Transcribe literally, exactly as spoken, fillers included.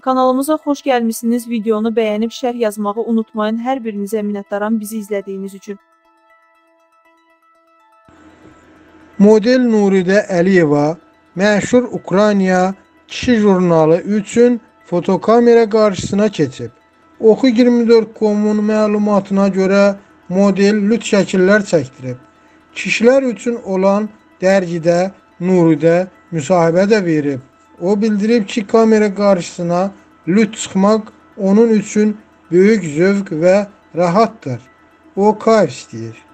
Kanalımıza xoş gəlmişsiniz. Videonu bəyənib şərh yazmağı unutmayın. Hər birinizə minnətdaram bizi izlədiyiniz üçün. Model Nuridə Əliyeva məşhur Ukrayna kişi jurnalı üçün fotokamera qarşısına keçib. Oxu iyirmi dörd nöqtə com-un məlumatına görə model lüt şəkillər çəkdirib. Kişilər üçün olan dərgidə Nuridə müsahibə də verib. O bildirib ki, kamera qarşısına lüt çıxmaq onun üçün böyük zövq və rahatdır. O kayf istəyir.